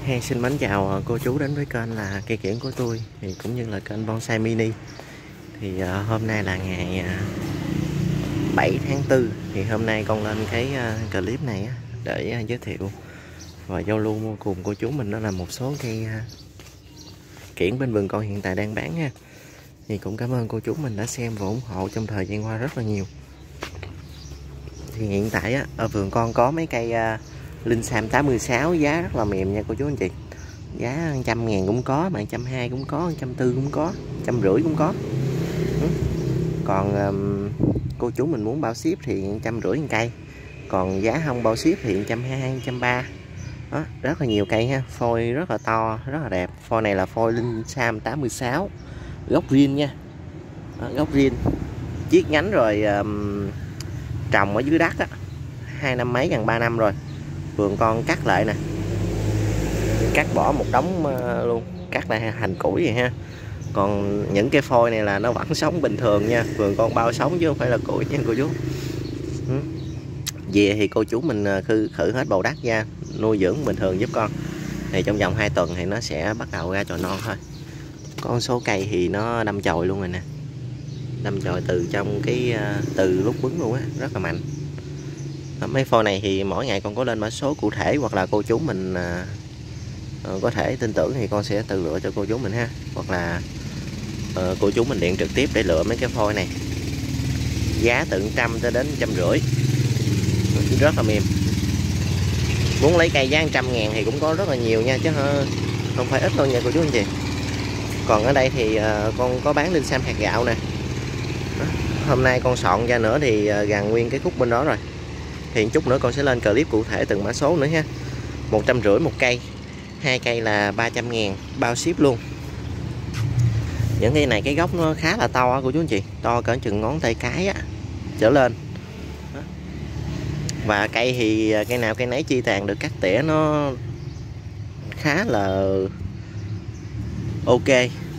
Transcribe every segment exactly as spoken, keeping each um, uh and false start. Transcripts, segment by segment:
Hey, xin mến chào cô chú đến với kênh là cây kiểng của tôi thì cũng như là kênh Bonsai Mini. Thì uh, hôm nay là ngày uh, bảy tháng tư, thì hôm nay con lên cái uh, clip này á, để uh, giới thiệu và giao lưu mua cùng cô chú mình, đó là một số cây uh, kiểng bên vườn con hiện tại đang bán ha. Thì cũng cảm ơn cô chú mình đã xem và ủng hộ trong thời gian qua rất là nhiều. Thì hiện tại á, ở vườn con có mấy cây uh, Linh Sam tám mươi sáu, giá rất là mềm nha cô chú anh chị. Giá một trăm ngàn cũng có, mà một trăm hai mươi cũng có, một trăm tư cũng có, một trăm rưỡi cũng có. Còn um, cô chú mình muốn bao ship thì một trăm rưỡi một cây. Còn giá không bao ship thì một trăm hai mươi, một trăm ba mươi. Đó, rất là nhiều cây ha, phôi rất là to, rất là đẹp. Phôi này là phôi Linh Sam tám mươi sáu, gốc riêng nha. Đó, gốc riêng, chiết nhánh rồi um, trồng ở dưới đất á, hai năm mấy gần ba năm rồi. Vườn con cắt lại nè, cắt bỏ một đống luôn, cắt lại hành củi vậy ha. Còn những cái phôi này là nó vẫn sống bình thường nha, vườn con bao sống chứ không phải là củi nha cô chú. Về thì cô chú mình khử, khử hết bầu đất ra, nuôi dưỡng bình thường giúp con. Thì trong vòng hai tuần thì nó sẽ bắt đầu ra chồi non thôi. Có số cây thì nó đâm chồi luôn rồi nè, đâm chồi từ trong cái từ lúc bứng luôn á, rất là mạnh. Mấy phôi này thì mỗi ngày con có lên mã số cụ thể, hoặc là cô chú mình uh, có thể tin tưởng thì con sẽ tự lựa cho cô chú mình ha, hoặc là uh, cô chú mình điện trực tiếp để lựa mấy cái phôi này. Giá từ một trăm cho đến một trăm rưỡi, rất là mềm. Muốn lấy cây giá một trăm ngàn thì cũng có rất là nhiều nha, chứ không phải ít đâu nha cô chú anh chị. Còn ở đây thì uh, con có bán Linh Sam hạt gạo nè. Hôm nay con soạn ra nữa thì uh, gần nguyên cái khúc bên đó rồi. Thì chút nữa con sẽ lên clip cụ thể từng mã số nữa ha. Một trăm rưỡi một cây, hai cây là ba trăm ngàn, bao ship luôn. Những cây này cái gốc nó khá là to cô chú anh chị, to cỡ chừng ngón tay cái á, trở lên. Và cây thì cây nào cây nấy chi tàn được cắt tỉa nó khá là ok.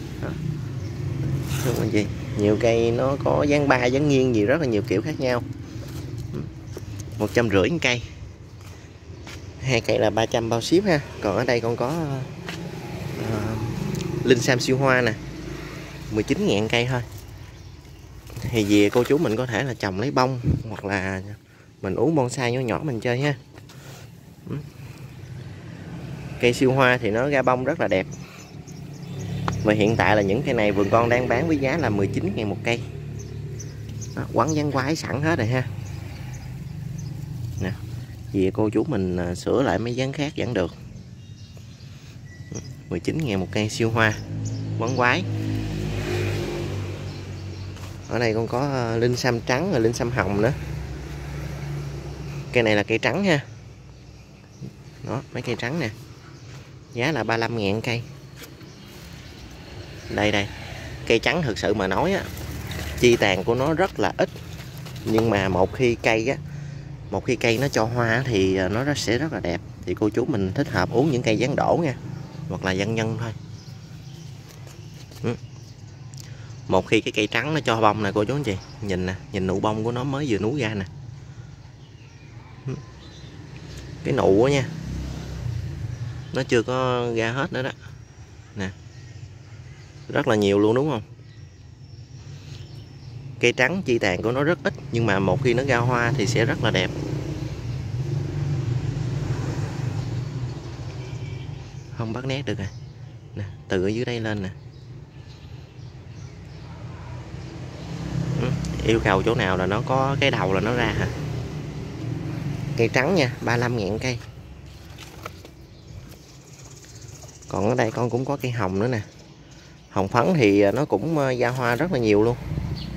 Đúng anh chị, nhiều cây nó có dáng ba dáng nghiêng gì, rất là nhiều kiểu khác nhau. Một trăm rưỡi một cây, hai cây là ba trăm bao ship ha. Còn ở đây con có uh, Linh Sam siêu hoa nè, mười chín ngàn cây thôi. Thì về cô chú mình có thể là trồng lấy bông, hoặc là mình uống bonsai nhỏ nhỏ mình chơi ha. Cây siêu hoa thì nó ra bông rất là đẹp. Và hiện tại là những cây này vườn con đang bán với giá là mười chín ngàn một cây. Đó, quấn dán quái sẵn hết rồi ha. Nè, vì cô chú mình sửa lại mấy dáng khác vẫn được. Mười chín ngàn một cây siêu hoa quấn quái. Ở đây con có Linh Sam trắng và Linh Sam hồng nữa. Cây này là cây trắng ha. Đó, mấy cây trắng nè, giá là ba mươi lăm ngàn cây. Đây đây, cây trắng thực sự mà nói á, chi tàn của nó rất là ít. Nhưng mà một khi cây á, một khi cây nó cho hoa thì nó sẽ rất là đẹp. Thì cô chú mình thích hợp uống những cây dán đổ nha, hoặc là dân nhân thôi. Một khi cái cây trắng nó cho bông nè cô chú anh chị, nhìn nè, nhìn nụ bông của nó mới vừa núi ra nè. Cái nụ á nha, nó chưa có ra hết nữa đó nè, rất là nhiều luôn đúng không. Cây trắng chi tàn của nó rất ít, nhưng mà một khi nó ra hoa thì sẽ rất là đẹp. Không bắt nét được à nè, từ ở dưới đây lên nè. Yêu cầu chỗ nào là nó có cái đầu là nó ra hả. Cây trắng nha, ba mươi lăm ngàn cây. Còn ở đây con cũng có cây hồng nữa nè. Hồng phấn thì nó cũng ra hoa rất là nhiều luôn.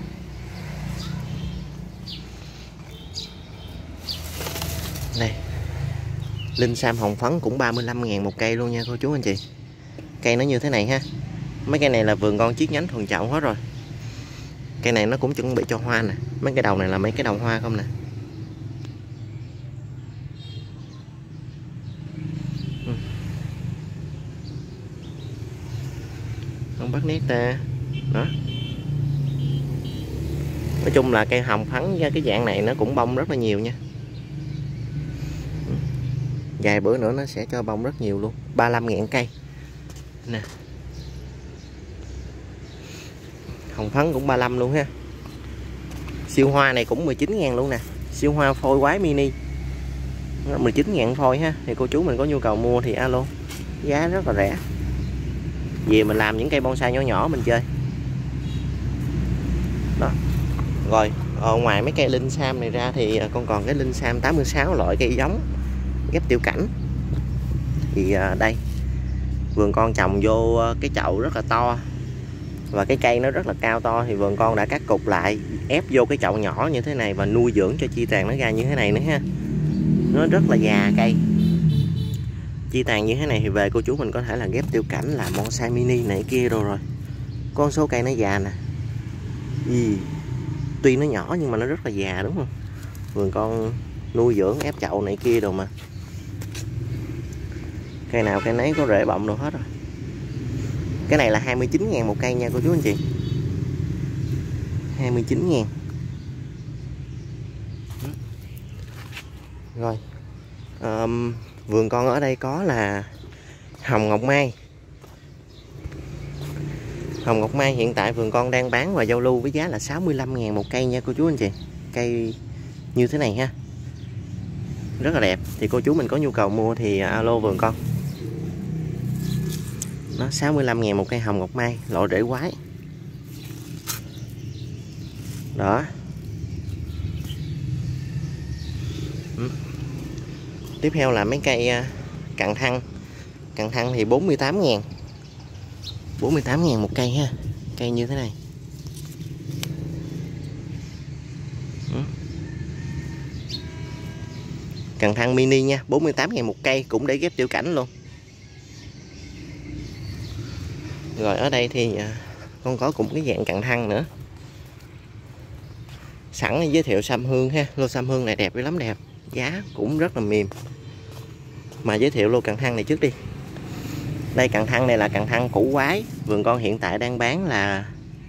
Đây, Linh Sam hồng phấn cũng ba mươi lăm ngàn một cây luôn nha cô chú anh chị. Cây nó như thế này ha. Mấy cây này là vườn con chiết nhánh thuần chậu hết rồi. Cây này nó cũng chuẩn bị cho hoa nè. Mấy cái đầu này là mấy cái đầu hoa không nè. Không bắt nét ta. Đó. Nói chung là cây hồng phấn cái dạng này nó cũng bông rất là nhiều nha. vài bữa nữa nó sẽ cho bông rất nhiều luôn. Ba mươi lăm ngàn cây nè. Hồng phấn cũng ba mươi lăm luôn ha. Siêu hoa này cũng mười chín ngàn luôn nè. Siêu hoa phôi quái mini mười chín ngàn phôi ha. Thì cô chú mình có nhu cầu mua thì alo, giá rất là rẻ. Về mình làm những cây bonsai nhỏ nhỏ mình chơi đó. Rồi ở ngoài mấy cây linh sam này ra thì con còn cái linh sam tám mươi sáu, loại cây giống ghép tiểu cảnh. Thì đây vườn con trồng vô cái chậu rất là to và cái cây nó rất là cao to, thì vườn con đã cắt cục lại ép vô cái chậu nhỏ như thế này và nuôi dưỡng cho chi tàn nó ra như thế này nữa ha. Nó rất là già cây. Chi tàn như thế này thì về cô chú mình có thể là ghép tiểu cảnh, làm bonsai mini này kia rồi rồi. Con số cây nó già nè. Ý, tuy nó nhỏ nhưng mà nó rất là già đúng không? Vườn con nuôi dưỡng ép chậu này kia đâu mà. Cây nào cây nấy có rễ bọng đồ hết rồi. Cái này là hai mươi chín ngàn một cây nha cô chú anh chị. hai mươi chín ngàn. Rồi um, vườn con ở đây có là hồng ngọc mai. Hồng ngọc mai hiện tại vườn con đang bán và giao lưu với giá là sáu mươi lăm ngàn một cây nha cô chú anh chị. Cây như thế này ha, rất là đẹp. Thì cô chú mình có nhu cầu mua thì alo vườn con. Nó sáu mươi lăm ngàn một cây hồng ngọc mai, loại rễ quái đó. Ừ. Tiếp theo là mấy cây cặn thăng. Cặn thăng thì bốn mươi tám ngàn, bốn mươi tám ngàn một cây ha. Cây như thế này. Ừ. Cặn thăng mini nha, bốn mươi tám ngàn một cây, cũng để ghép tiểu cảnh luôn. Rồi ở đây thì con có cũng cái dạng cặn thăng nữa. Sẵn giới thiệu sâm hương ha. Lô sâm hương này đẹp lắm, đẹp. Giá cũng rất là mềm. Mà giới thiệu lô cặn thăng này trước đi. Đây cặn thăng này là cặn thăng củ quái. Vườn con hiện tại đang bán là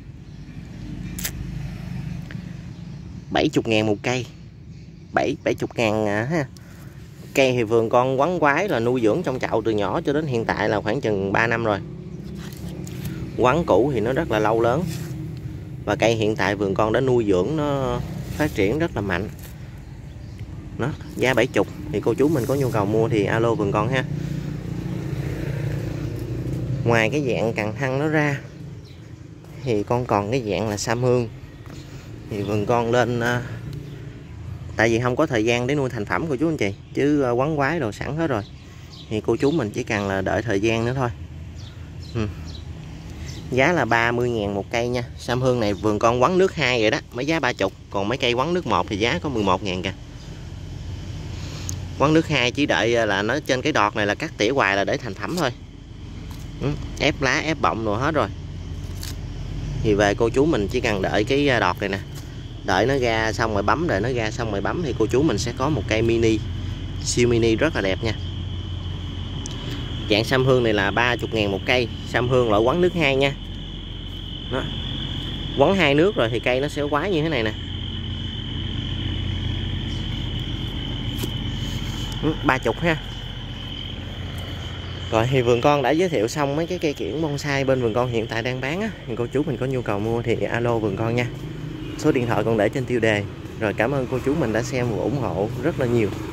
bảy mươi ngàn một cây. bảy mươi ngàn ha. Cây thì vườn con quấn quái là nuôi dưỡng trong chậu từ nhỏ cho đến hiện tại là khoảng chừng ba năm rồi. Quấn cũ thì nó rất là lâu lớn. Và cây hiện tại vườn con đã nuôi dưỡng nó phát triển rất là mạnh. Nó giá bảy mươi. Thì cô chú mình có nhu cầu mua thì alo vườn con ha. Ngoài cái dạng cặn thăng nó ra thì con còn cái dạng là sam hương. Thì vườn con lên uh, tại vì không có thời gian để nuôi thành phẩm cô chú anh chị, chứ uh, quấn quái đồ sẵn hết rồi. Thì cô chú mình chỉ cần là đợi thời gian nữa thôi. ừ. Giá là ba mươi ngàn một cây nha. Sam hương này vườn con quấn nước hai rồi đó, mới giá ba mươi. Còn mấy cây quấn nước một thì giá có mười một ngàn kìa. Quấn nước hai chỉ đợi là nó trên cái đọt này là cắt tỉa hoài là để thành phẩm thôi. ừ. Ép lá ép bọng rồi hết rồi. Thì về cô chú mình chỉ cần đợi cái đọt này nè, đợi nó ra xong rồi bấm, đợi nó ra xong rồi bấm thì cô chú mình sẽ có một cây mini, siêu mini rất là đẹp nha. Dạng sam hương này là ba mươi ngàn một cây. Sam hương loại quấn nước hai nha. Đó. Quấn hai nước rồi thì cây nó sẽ quái như thế này nè. ba mươi ha. Rồi thì vườn con đã giới thiệu xong mấy cái cây kiểng bonsai bên vườn con hiện tại đang bán á. Thì cô chú mình có nhu cầu mua thì alo vườn con nha. Số điện thoại con để trên tiêu đề. Rồi cảm ơn cô chú mình đã xem và ủng hộ rất là nhiều.